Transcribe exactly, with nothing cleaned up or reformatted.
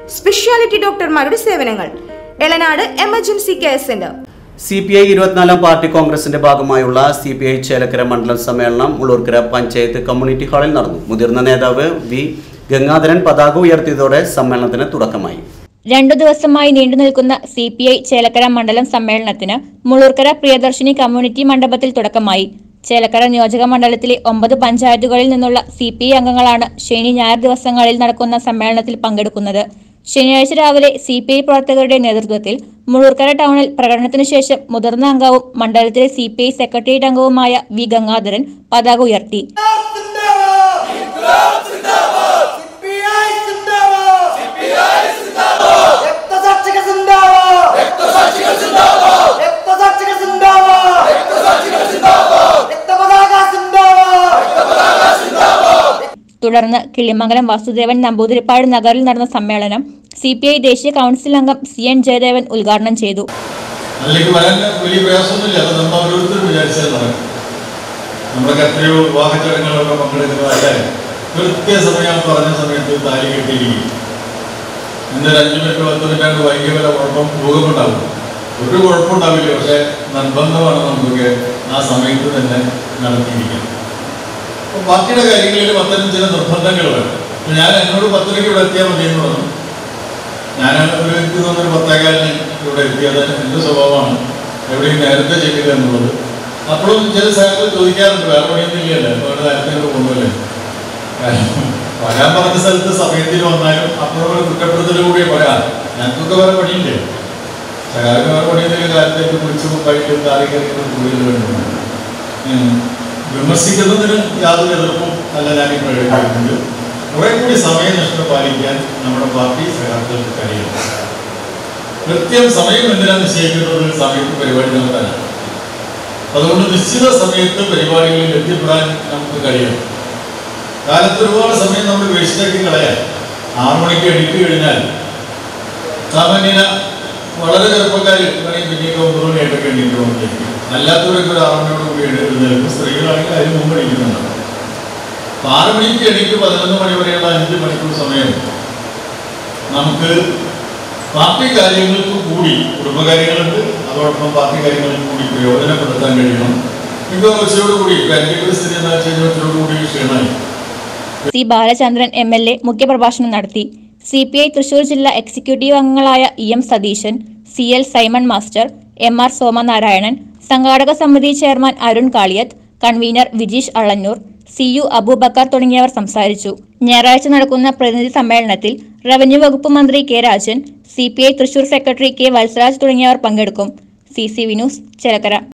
Speciality ഡോക്ടർമാരുടെ സേവനങ്ങൾ. Elanad emergency care centre. C P I ഇരുപത്തിനാലാം പാർട്ടി കോൺഗ്രസിന്റെ ഭാഗമായുള്ള സി പി ഐ ചേലക്കര മണ്ഡലം സമ്മേളനം മുളൂർക്കര പഞ്ചായത്ത് കമ്മ്യൂണിറ്റി ഹാളിൽ നടന്നു. മുതിർന്ന നേതാവ് വി ഗംഗാധരൻ പതാക ഉയർത്തിയതോടെ സമ്മേളനത്തിന് തുടക്കമായി. രണ്ടു ദിവസമായി നീണ്ടുനിൽക്കുന്ന സി പി ഐ ചേലക്കര മണ്ഡലം സമ്മേളനത്തിന് മുളൂർക്കര പ്രിയദർശിനി കമ്മ്യൂണിറ്റി മണ്ഡപത്തിൽ തുടക്കമായി. ചേലക്കര നിയോജക മണ്ഡലത്തിലെ ഒമ്പത് പഞ്ചായത്തുകളിൽ നിന്നുള്ള സി പി ഐ അംഗങ്ങളാണ് ശനി ഞായർ ദിവസങ്ങളിൽ നടക്കുന്ന സമ്മേളനത്തിൽ പങ്കെടുക്കുന്നത്. ശനിയാഴ്ച രാവിലെ സി പി ഐ പ്രവർത്തകരുടെ നേതൃത്വത്തിൽ മുളൂർക്കര ടൗണിൽ പ്രകടനത്തിനു ശേഷം മുതിർന്ന അംഗവും മണ്ഡലത്തിലെ സി പി ഐ സെക്രട്ടേറിയറ്റ് അംഗവുമായ വി ഗംഗാധരൻ പതാക ഉയർത്തി. തുടർന്ന് കിളിമംഗലം വാസുദേവൻ നമ്പൂതിരിപ്പാട് നഗറിൽ നടന്ന സമ്മേളനം സി പി ഐ ദേശീയ കൗൺസിൽ അംഗം സി എൻ ജയദേവൻ ഉദ്ഘാടനം ചെയ്തു. ഒരു കുഴപ്പമുണ്ടാവില്ല, പക്ഷെ നിർബന്ധമാണ് നമുക്ക് ആ സമയത്ത് തന്നെ നടത്തിയിരിക്കാം. പാർട്ടിയുടെ കാര്യങ്ങളിൽ അത്തരം ചില നിർബന്ധങ്ങൾ വേണം. ഞാൻ എന്നോട് പത്തരയ്ക്ക് ഇവിടെ എത്തിയാൽ മതി എന്ന് പറഞ്ഞു. ഞാൻ ഒരു എനിക്ക് തോന്നുന്നൊരു പത്തേകാലിന് ഇവിടെ എത്തിയത് എൻ്റെ സ്വഭാവമാണ്, എവിടെയും നേരത്തെ ചെയ്യുക എന്നുള്ളത്. അപ്പോഴും ചില സ്ഥലത്ത് ചോദിക്കാറുണ്ട്, വേറെ പണിയൊന്നും ഇല്ലല്ലോ, അവരുടെ നേരത്തെ കൊണ്ടുവല്ലേ. വരാൻ പറഞ്ഞ സ്ഥലത്ത് സമയത്തിന് വന്നാലും അപ്പോഴും കുറ്റപ്പെടുത്തലുകൂടി പറയാം. ഞങ്ങൾക്കൊക്കെ വേറെ പണിയില്ലേ, സകാലത്ത് വേറെ പണിയൊന്നും കാലത്തേക്ക് കുളിച്ചും പൈറ്റും താലിക്കറികളും കൂടുതൽ വേണ്ടി വിമർശിക്കുന്നതിന് യാതൊരു എതിർപ്പും അല്ല ഞാൻ ഇപ്പോൾ എഴുതിയിട്ടുണ്ട്. കുറെ കൂടി സമയനഷ്ടം പാലിക്കാൻ നമ്മുടെ പാർട്ടി സഹാക്കൾക്ക് കഴിയും. കൃത്യം സമയം എന്തിനാണ് നിശ്ചയിക്കുന്നത്? സമയത്ത് പരിപാടി നടത്താനാണ്. അതുകൊണ്ട് നിശ്ചിത സമയത്ത് പരിപാടികളിൽ എത്തിപ്പെടാൻ നമുക്ക് കഴിയും. കാലത്ത് ഒരുപാട് സമയം നമ്മൾ വേസ്റ്റാക്കി കളയാൻ. ആറു മണിക്ക് എണീറ്റ് കഴിഞ്ഞാൽ സാമാന്യന വളരെ ചെറുപ്പക്കാർ പിന്നീട് ഒമ്പത് മണിയായിട്ടൊക്കെ എണീറ്റ് കൊണ്ടിരിക്കും. അല്ലാത്തവരൊക്കെ ഒരു ആറ് മണിയോട് കൂടി എഴുന്നേൽക്കും. സ്ത്രീകളാണെങ്കിൽ അതിന് മുമ്പ് എണീക്കുന്നുണ്ടാവും. അപ്പം ആറ് മണിക്ക് എണീറ്റ് പതിനൊന്ന് മണി വരെയുള്ള അഞ്ച് മണിക്കൂർ സമയം നമുക്ക് പാർട്ടി കാര്യങ്ങൾക്ക് കൂടി, കുടുംബകാര്യങ്ങളുണ്ട്, അതോടൊപ്പം പാർട്ടി കാര്യങ്ങൾക്ക് കൂടി പ്രയോജനപ്പെടുത്താൻ കഴിയണം. ഇപ്പോൾ ഉച്ചയോടുകൂടി ഇപ്പം എൻ്റെ ഒരു സ്ഥിതി എന്താ വെച്ചാൽ ഉച്ചയോടുകൂടി ക്ഷീണമായി. C Balachandran M L A മുഖ്യപ്രഭാഷണം നടത്തി. സി പി ഐ തൃശൂർ ജില്ലാ എക്സിക്യൂട്ടീവ് അംഗങ്ങളായ E M Sathishan, C L Simon master, M R Somanarayanan, സംഘാടക സമിതി chairman Arun Kaliyath, convener Vijeesh Alannoor, C U Abubakar തുടങ്ങിയവർ സംസാരിച്ചു. ഞായറാഴ്ച നടക്കുന്ന പ്രതിനിധി സമ്മേളനത്തിൽ റവന്യൂ വകുപ്പ് മന്ത്രി K Rajan, C P I Thrissur secretary K Vatsaraj തുടങ്ങിയവർ പങ്കെടുക്കും. C C V news Chelakkara.